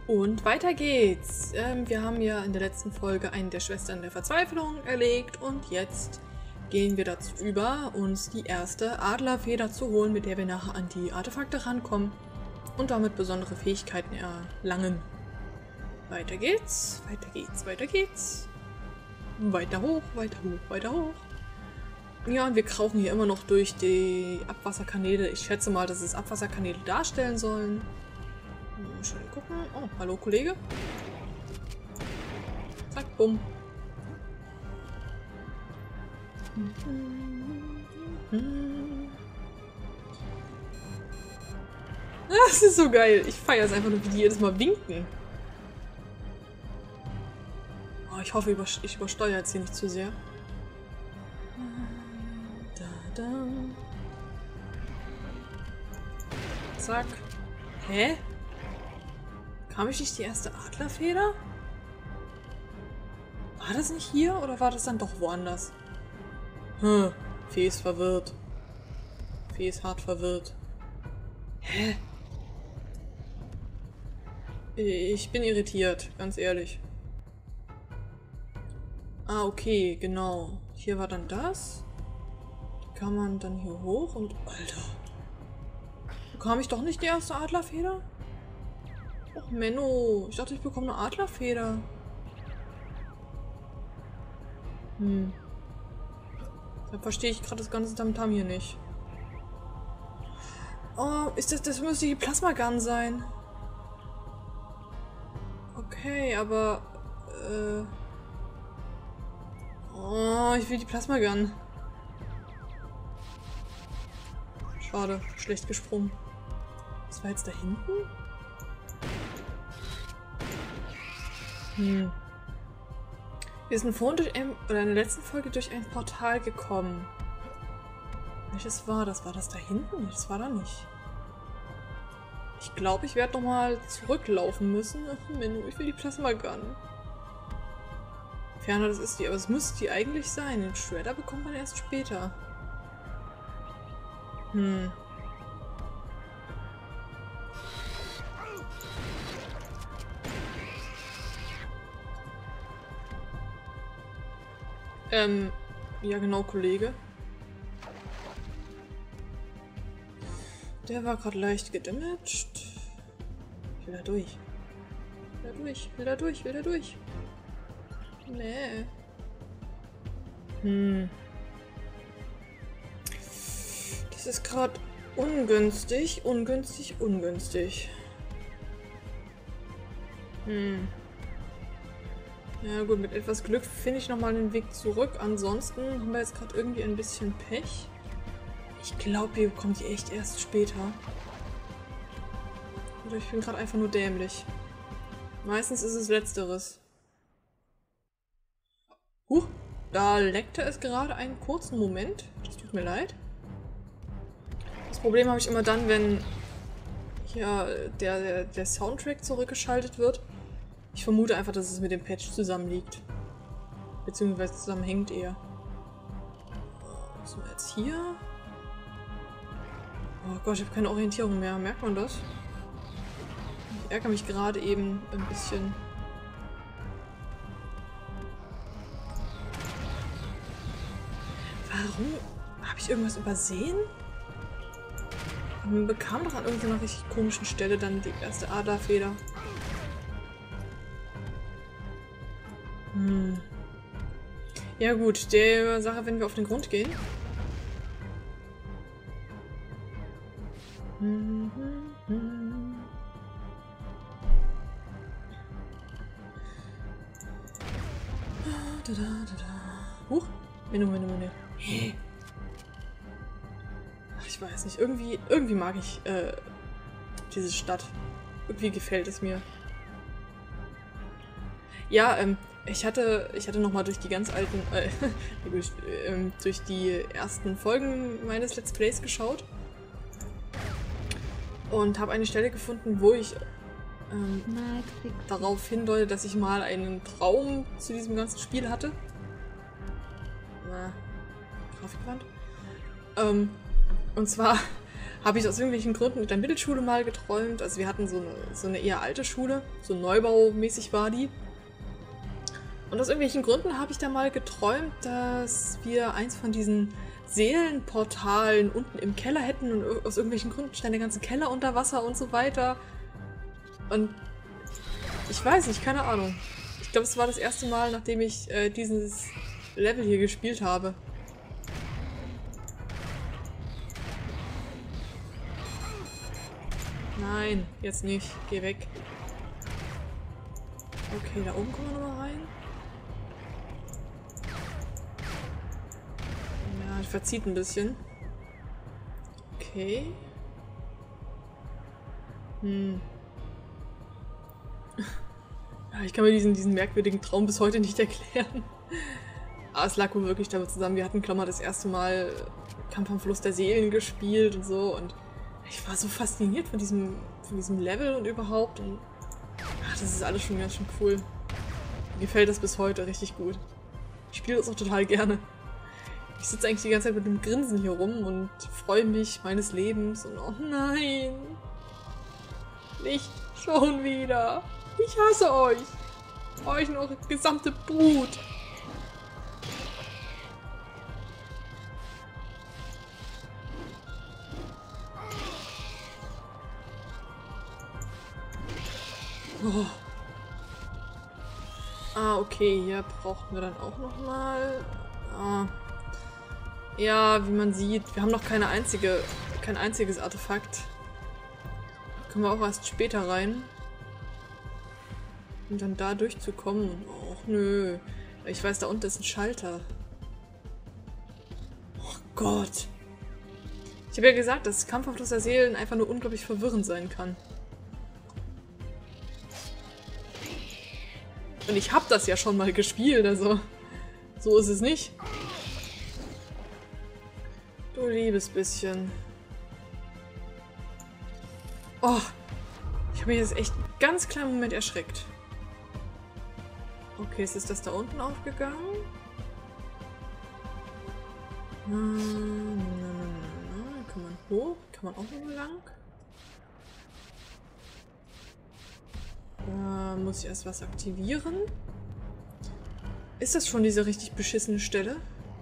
Und weiter geht's. Wir haben ja in der letzten Folge einen der Schwestern der Verzweiflung erlegt und jetzt gehen wir dazu über, uns die erste Adlerfeder zu holen, mit der wir nachher an die Artefakte rankommen und damit besondere Fähigkeiten erlangen. Weiter geht's, weiter geht's, weiter geht's. Weiter hoch, weiter hoch, weiter hoch. Ja, und wir krauchen hier immer noch durch die Abwasserkanäle. Ich schätze mal, dass es Abwasserkanäle darstellen sollen. Schön gucken. Oh, hallo Kollege. Zack, bumm. Das ist so geil. Ich feiere es einfach nur, wie die jedes Mal winken. Oh, ich hoffe, ich übersteuere jetzt hier nicht zu sehr. Da, da. Zack. Hä? Kam ich nicht die erste Adlerfeder? War das nicht hier oder war das dann doch woanders? Fee ist verwirrt. Fee ist hart verwirrt. Hä? Ich bin irritiert, ganz ehrlich. Ah, okay, genau. Hier war dann das. Die kann man dann hier hoch und... Alter. Bekam ich doch nicht die erste Adlerfeder? Och, Menno. Ich dachte, ich bekomme eine Adlerfeder. Da verstehe ich gerade das ganze Tamtam hier nicht. Oh, das müsste die Plasmagun sein. Okay, aber... Oh, ich will die Plasmagun. Schade, schlecht gesprungen. Was war jetzt da hinten? Wir sind vorhin in der letzten Folge durch ein Portal gekommen. Welches war das? War das da hinten? Nee, das war da nicht. Ich glaube, ich werde nochmal zurücklaufen müssen. Ach, Menno, ich will die Plasmagun. Ferner, das ist die, aber es müsste die eigentlich sein. Den Shredder bekommt man erst später. Ja genau, Kollege. Der war gerade leicht gedamaged. Ich will da durch. Will da durch, will da durch, will da durch. Nee. Das ist gerade ungünstig, ungünstig, ungünstig. Ja gut, mit etwas Glück finde ich nochmal den Weg zurück. Ansonsten haben wir jetzt gerade irgendwie ein bisschen Pech. Ich glaube, hier kommt die echt erst später. Oder ich bin gerade einfach nur dämlich. Meistens ist es Letzteres. Da leckte es gerade einen kurzen Moment. Das tut mir leid. Das Problem habe ich immer dann, wenn hier der Soundtrack zurückgeschaltet wird. Ich vermute einfach, dass es mit dem Patch zusammenliegt. Beziehungsweise zusammenhängt eher. Was sind wir jetzt hier? Oh Gott, ich habe keine Orientierung mehr. Merkt man das? Ich ärgere mich gerade eben ein bisschen. Warum? Habe ich irgendwas übersehen? Man bekam doch an irgendeiner richtig komischen Stelle dann die erste Adlerfeder. Ja gut, der Sache, wenn wir auf den Grund gehen. Huch, Menno. Ach, ich weiß nicht, irgendwie mag ich diese Stadt. Irgendwie gefällt es mir. Ja, ich hatte nochmal durch die ganz alten, durch die ersten Folgen meines Let's Plays geschaut und habe eine Stelle gefunden, wo ich darauf hindeute, dass ich mal einen Traum zu diesem ganzen Spiel hatte. Grafikwand. Und zwar habe ich aus irgendwelchen Gründen mit der Mittelschule mal geträumt. Also wir hatten so eine eher alte Schule, so neubaumäßig war die. Und aus irgendwelchen Gründen habe ich da mal geträumt, dass wir eins von diesen Seelenportalen unten im Keller hätten und aus irgendwelchen Gründen stand der ganze Keller unter Wasser und so weiter. Und ich weiß nicht, keine Ahnung. Ich glaube, es war das erste Mal, nachdem ich dieses Level hier gespielt habe. Nein, jetzt nicht. Geh weg. Okay, da oben kommen wir nochmal rein. Ja, verzieht ein bisschen. Okay. Ja, ich kann mir diesen merkwürdigen Traum bis heute nicht erklären. Aber es lag wohl wirklich damit zusammen. Wir hatten, glaube ich, das erste Mal Kampf am Fluss der Seelen gespielt und so. Und ich war so fasziniert von diesem Level und überhaupt. Und ach, das ist alles schon ganz schön cool. Mir gefällt das bis heute richtig gut. Ich spiele das auch total gerne. Ich sitze eigentlich die ganze Zeit mit einem Grinsen hier rum und freue mich meines Lebens. Und oh nein! Nicht schon wieder! Ich hasse euch! Euch und eure gesamte Brut! Oh. Ah, okay, hier brauchten wir dann auch nochmal. Ah. Ja, wie man sieht, wir haben noch kein einziges Artefakt. Da können wir auch erst später rein. Um dann da durchzukommen. Och nö. Ich weiß, da unten ist ein Schalter. Oh Gott. Ich habe ja gesagt, dass Kampf am Fluss der Seelen einfach nur unglaublich verwirrend sein kann. Und ich habe das ja schon mal gespielt, also so ist es nicht. Du liebes bisschen. Oh, ich habe mich jetzt echt einen ganz kleinen Moment erschreckt. Okay, ist das da unten aufgegangen? Kann man hoch? Kann man auch noch lang? Muss ich erst was aktivieren? Ist das schon diese richtig beschissene Stelle?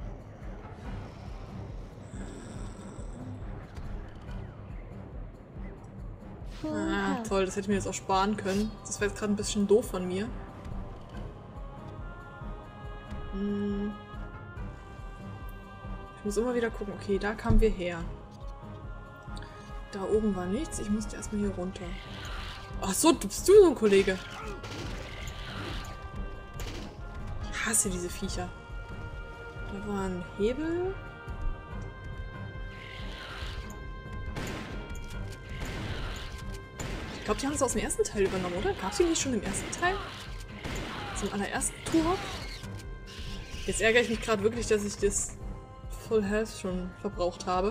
Ah, toll, das hätte ich mir jetzt auch sparen können. Das war jetzt gerade ein bisschen doof von mir. Ich muss immer wieder gucken. Okay, da kamen wir her. Da oben war nichts. Ich musste erstmal hier runter. Ach so, bist du so ein Kollege? Ich hasse diese Viecher. Da war ein Hebel. Ich glaube, die haben es aus dem ersten Teil übernommen, oder? Gab es die nicht schon im ersten Teil? Zum allerersten Turok? Jetzt ärgere ich mich gerade wirklich, dass ich das Full Health schon verbraucht habe.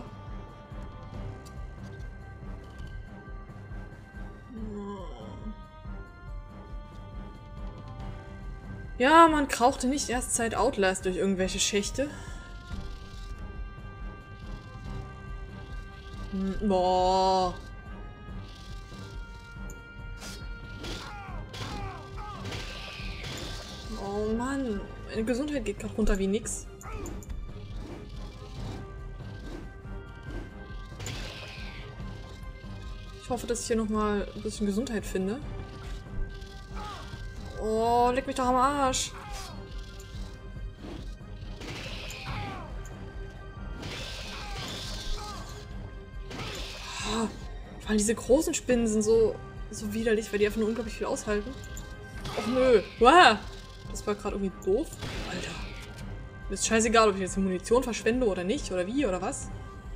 Ja, man krauchte nicht erst seit Outlast durch irgendwelche Schächte. Boah. Oh Mann, meine Gesundheit geht gerade runter wie nix. Ich hoffe, dass ich hier nochmal ein bisschen Gesundheit finde. Oh, leg mich doch am Arsch. Oh, vor allem diese großen Spinnen sind so widerlich, weil die einfach nur unglaublich viel aushalten. Och nö. Wow. Das war gerade irgendwie doof. Alter. Mir ist scheißegal, ob ich jetzt die Munition verschwende oder nicht. Oder wie, oder was.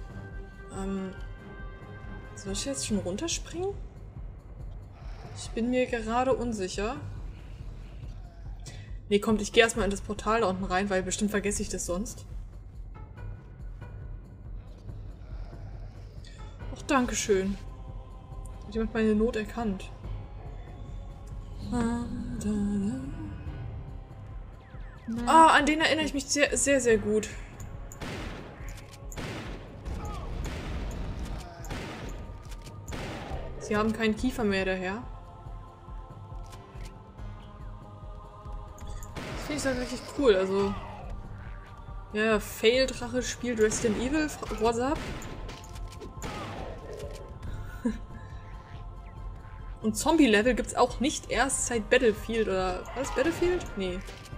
Soll ich jetzt schon runterspringen? Ich bin mir gerade unsicher. Nee, kommt, ich gehe erstmal in das Portal da unten rein, weil bestimmt vergesse ich das sonst. Ach, dankeschön. Hat jemand meine Not erkannt? Ah, an den erinnere ich mich sehr, sehr, sehr gut. Sie haben keinen Kiefer mehr daher. Das finde ich halt richtig cool. Also, ja, Fail-Drache spielt Resident Evil. What's up? Und Zombie-Level gibt es auch nicht erst seit Battlefield oder... War das Battlefield? Nee.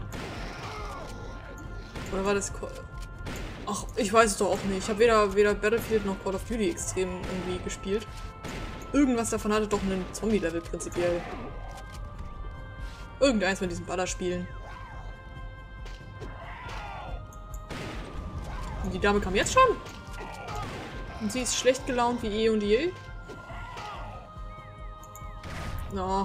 Oder war das... Ach, ich weiß es doch auch nicht. Ich habe weder Battlefield noch Call of Duty extrem irgendwie gespielt. Irgendwas davon hatte doch einen Zombie-Level prinzipiell. Irgendeins von diesen Ballerspielen. Und die Dame kam jetzt schon? Und sie ist schlecht gelaunt wie eh und je? Na.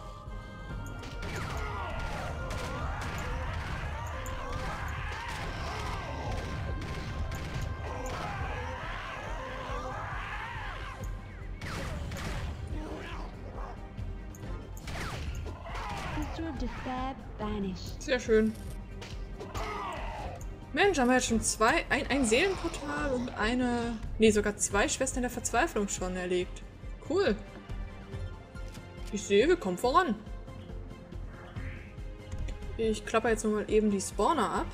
Sehr schön. Mensch, haben wir jetzt schon ein Seelenportal und eine... Nee, sogar 2 Schwestern der Verzweiflung schon erlegt. Cool. Ich sehe, wir kommen voran. Ich klappe jetzt mal eben die Spawner ab.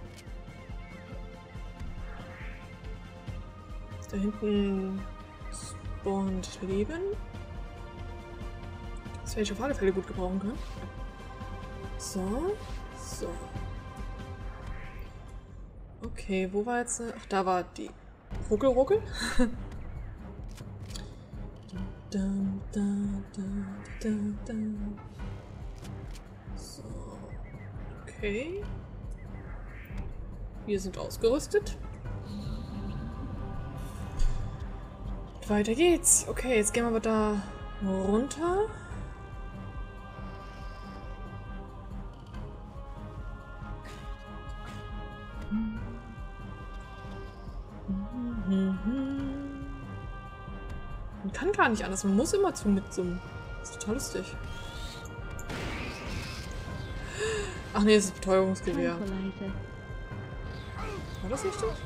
Da hinten spawnt Leben. Das werde ich auf alle Fälle gut gebrauchen können. So. So. Okay, wo war jetzt... Ach, da war die... Ruckel. So. Okay. Wir sind ausgerüstet. Weiter geht's. Okay, jetzt gehen wir aber da runter. Man kann gar nicht anders, man muss immer mitsummen. Das ist total lustig. Ach nee, das ist Betäubungsgewehr. War das nicht das?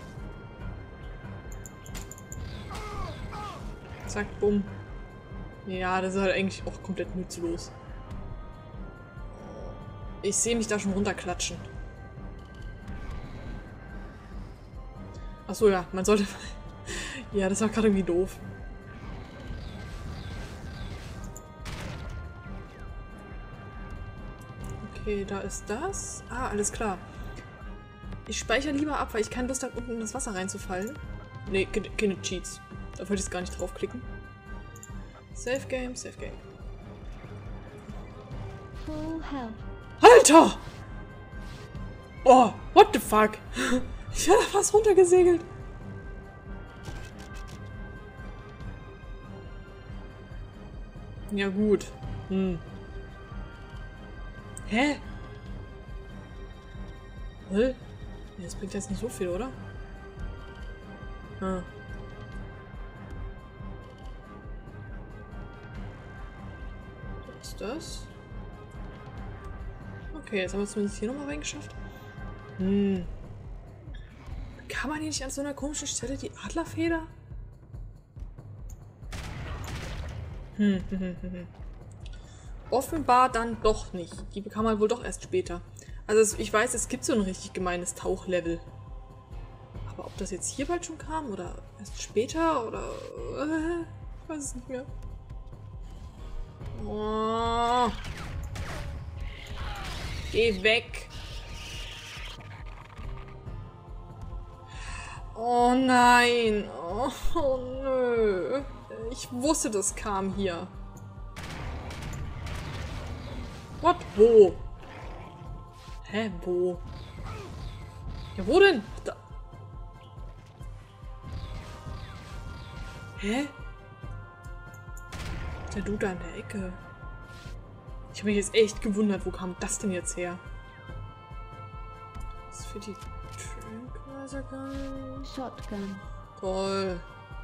Zack, bumm. Ja, das ist halt eigentlich auch komplett nutzlos. Ich sehe mich da schon runterklatschen. Achso, ja, man sollte... Ja, das war gerade irgendwie doof. Okay, da ist das. Ah, alles klar. Ich speichere lieber ab, weil ich keine Lust habe, unten in das Wasser reinzufallen. Nee, keine Cheats. Da wollte ich jetzt gar nicht draufklicken. Save Game, Save Game. Alter! Oh, what the fuck? Ich wäre da fast runtergesegelt. Ja gut. Hä? Ja, das bringt jetzt nicht so viel, oder? Ah. Was ist das? Okay, jetzt haben wir es zumindest hier nochmal reingeschafft. Kann man hier nicht an so einer komischen Stelle die Adlerfeder? Offenbar dann doch nicht. Die bekam man wohl doch erst später. Also ich weiß, es gibt so ein richtig gemeines Tauchlevel. Aber ob das jetzt hier bald schon kam oder erst später oder... ich weiß es nicht mehr. Oh. Geh weg. Oh nein. Oh nö. Ich wusste, das kam hier. What? Wo? Hä? Wo? Ja, wo denn? Da. Hä? Der Dude da in der Ecke. Ich habe mich jetzt echt gewundert, wo kam das denn jetzt her? Was ist für die Tranquilizer Gun? Shotgun. Toll.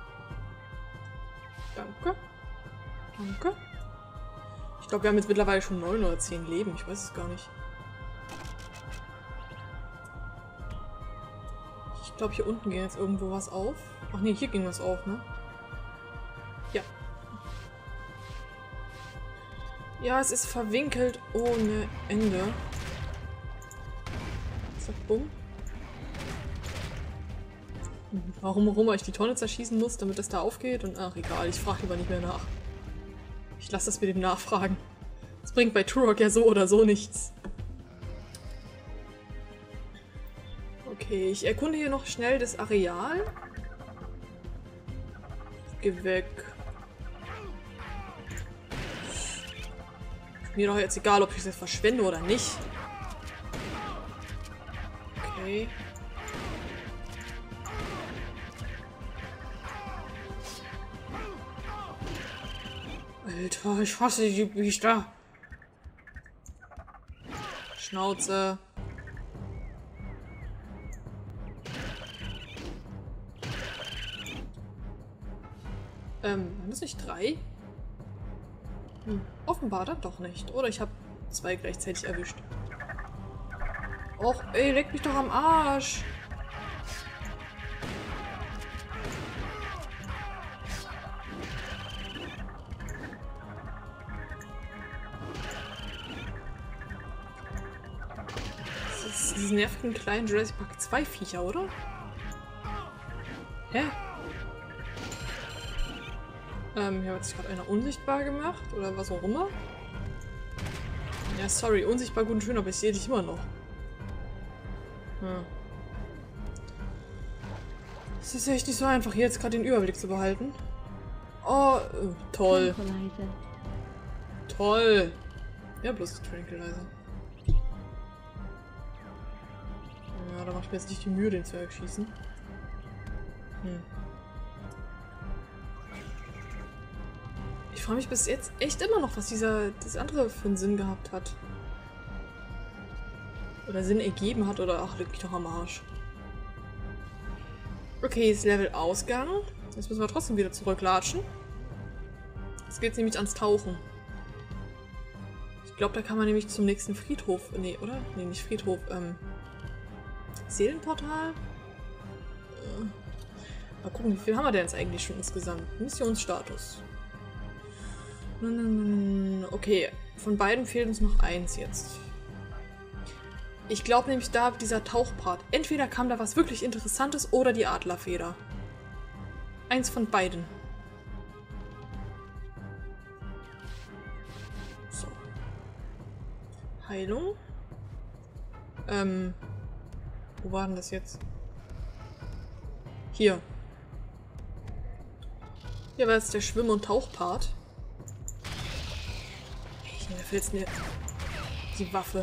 Danke. Danke. Ich glaube, wir haben jetzt mittlerweile schon 9 oder 10 Leben. Ich weiß es gar nicht. Ich glaube, hier unten ging jetzt irgendwo was auf. Ach nee, hier ging was auf, ne? Ja. Ja, es ist verwinkelt ohne Ende. Zack, bumm. Warum ich die Tonne zerschießen muss, damit das da aufgeht? Und ach, egal, ich frage lieber nicht mehr nach. Ich lasse das mit dem Nachfragen. Das bringt bei Turok ja so oder so nichts. Okay, ich erkunde hier noch schnell das Areal. Geh weg. Mir doch jetzt egal, ob ich es jetzt verschwende oder nicht. Okay. Alter, ich hasse die Biester. Schnauze. Waren das nicht 3? Offenbar dann doch nicht. Oder ich habe 2 gleichzeitig erwischt. Och, ey, leck mich doch am Arsch. Das ist diese nervigen kleinen Jurassic Park 2 Viecher, oder? Hä? Hier hat sich gerade einer unsichtbar gemacht oder was auch immer. Ja, sorry, unsichtbar gut und schön, aber ich sehe dich immer noch. Es ist echt nicht so einfach, hier jetzt gerade den Überblick zu behalten. Oh, toll. Toll. Ja, bloß Tranquilizer. Ja, da mache ich mir jetzt nicht die Mühe, den zu erschießen. Ich frage mich bis jetzt echt immer noch, was das andere für einen Sinn gehabt hat. Oder Sinn ergeben hat, oder ach, leg mich doch am Arsch. Okay, ist Level Ausgang. Jetzt müssen wir trotzdem wieder zurücklatschen. Jetzt geht's nämlich ans Tauchen. Ich glaube, da kann man nämlich zum nächsten Friedhof. Nee, oder? Nee, nicht Friedhof. Seelenportal? Mal gucken, wie viel haben wir denn jetzt eigentlich schon insgesamt? Missionsstatus. Okay, von beiden fehlt uns noch 1 jetzt. Ich glaube nämlich, da dieser Tauchpart. Entweder kam da was wirklich Interessantes oder die Adlerfeder. Eins von beiden. So. Heilung. Wo war denn das jetzt? Hier. Hier war jetzt der Schwimm- und Tauchpart. Da fehlt jetzt mir die Waffe.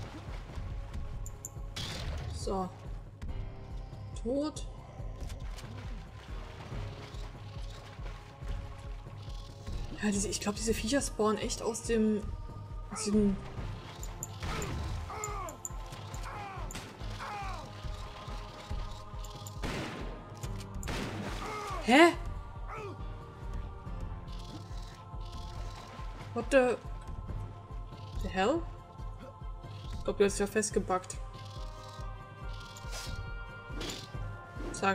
So. Tot. Ja, ich glaube, diese Viecher spawnen echt aus diesem... Hä? What the hell? Ich glaube, du hast ja festgebackt. Zack.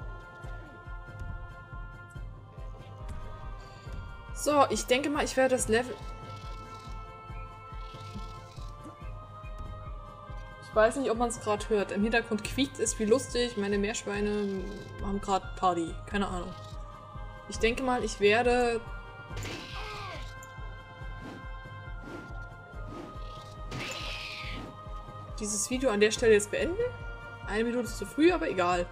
So, ich denke mal, ich werde das Level... Ich weiß nicht, ob man es gerade hört. Im Hintergrund quiekt es wie lustig. Meine Meerschweine haben gerade Party. Keine Ahnung. Ich denke mal, ich werde... dieses Video an der Stelle jetzt beenden. 1 Minute zu früh, aber egal.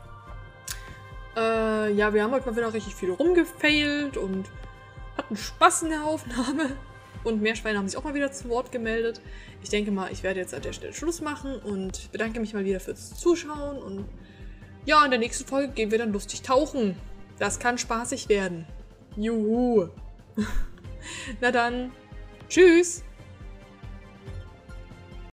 Ja, wir haben heute mal wieder richtig viel rumgefailt und hatten Spaß in der Aufnahme. Und Meerschweine haben sich auch mal wieder zu Wort gemeldet. Ich denke mal, ich werde jetzt an der Stelle Schluss machen und bedanke mich mal wieder fürs Zuschauen. Und ja, in der nächsten Folge gehen wir dann lustig tauchen. Das kann spaßig werden. Juhu. Na dann, tschüss.